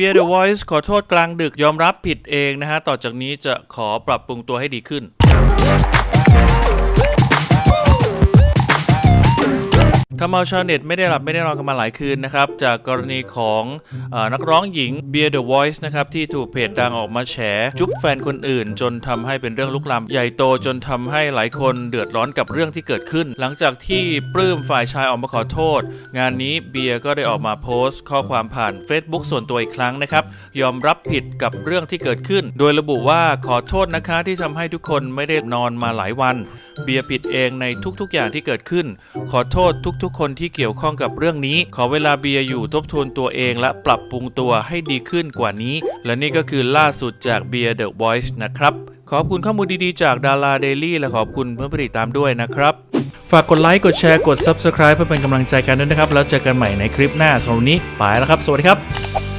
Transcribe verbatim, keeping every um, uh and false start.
Beer The Voice ขอโทษกลางดึกยอมรับผิดเองนะฮะต่อจากนี้จะขอปรับปรุงตัวให้ดีขึ้นทำเอาชาวเน็ตไม่ได้หลับไม่ได้นอนกันมาหลายคืนนะครับจากกรณีของเอ่อนักร้องหญิง Beer The Voice นะครับที่ถูกเพจดังออกมาแฉจุ๊บแฟนคนอื่นจนทำให้เป็นเรื่องลุกลามใหญ่โตจนทำให้หลายคนเดือดร้อนกับเรื่องที่เกิดขึ้นหลังจากที่ปลื้มฝ่ายชายออกมาขอโทษงานนี้เบียร์ก็ได้ออกมาโพสต์ข้อความผ่าน Facebook ส่วนตัวอีกครั้งนะครับยอมรับผิดกับเรื่องที่เกิดขึ้นโดยระบุว่าขอโทษนะคะที่ทำให้ทุกคนไม่ได้นอนมาหลายวันเบียร์ผิดเองในทุกๆอย่างที่เกิดขึ้นขอโทษทุกๆคนที่เกี่ยวข้องกับเรื่องนี้ขอเวลาเบียร์อยู่ทบทวนตัวเองและปรับปรุงตัวให้ดีขึ้นกว่านี้และนี่ก็คือล่าสุดจาก Beer The Voice นะครับขอบคุณข้อมูลดีๆจากดาราเดลี่และขอบคุณเพื่อนๆติดตามด้วยนะครับฝากกดไลค์กดแชร์กด ซับสไครบ์ เพื่อเป็นกำลังใจกันด้วยนะครับแล้วเจอกันใหม่ในคลิปหน้าสำหรับวันนี้ไปแล้วครับสวัสดีครับ